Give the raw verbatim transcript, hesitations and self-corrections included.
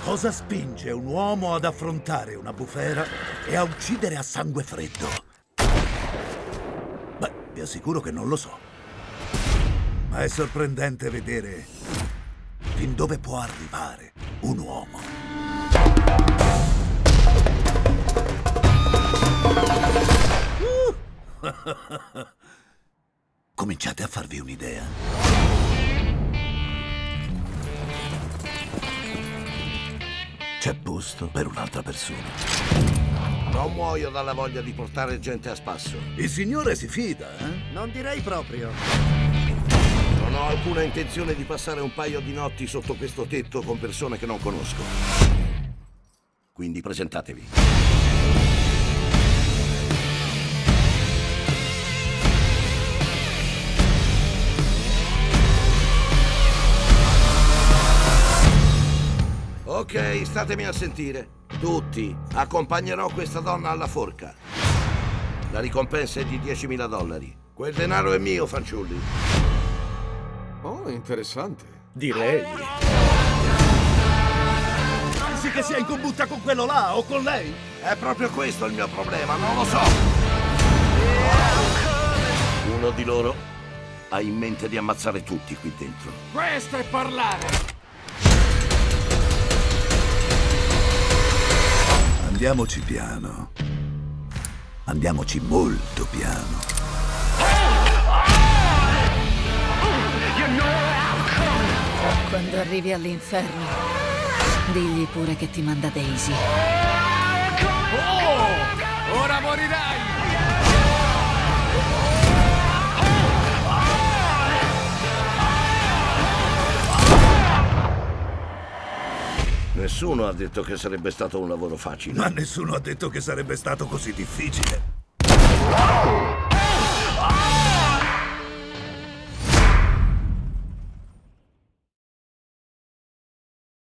Cosa spinge un uomo ad affrontare una bufera e a uccidere a sangue freddo? Beh, vi assicuro che non lo so. Ma è sorprendente vedere fin dove può arrivare un uomo. Uh! Cominciate a farvi un'idea. C'è posto per un'altra persona. Non muoio dalla voglia di portare gente a spasso. Il signore si fida, eh? Non direi proprio. Non ho alcuna intenzione di passare un paio di notti sotto questo tetto con persone che non conosco. Quindi presentatevi. Ok, statemi a sentire. Tutti. Accompagnerò questa donna alla forca. La ricompensa è di diecimila dollari. Quel denaro è mio, fanciulli. Oh, interessante. Direi. Pensi che sia in combutta con quello là o con lei? È proprio questo il mio problema, non lo so. Uno di loro ha in mente di ammazzare tutti qui dentro. Questo è parlare! Andiamoci piano. Andiamoci molto piano. Quando arrivi all'inferno, digli pure che ti manda Daisy. Oh! Ora morirai! Nessuno ha detto che sarebbe stato un lavoro facile. Ma nessuno ha detto che sarebbe stato così difficile.